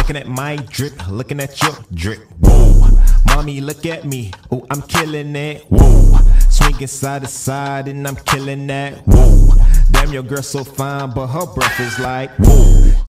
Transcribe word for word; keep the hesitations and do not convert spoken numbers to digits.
Looking at my drip, looking at your drip. Whoa, mommy, look at me. Oh, I'm killing it. Whoa, swinging side to side and I'm killing that. Whoa, damn, your girl so fine, but her breath is like whoa.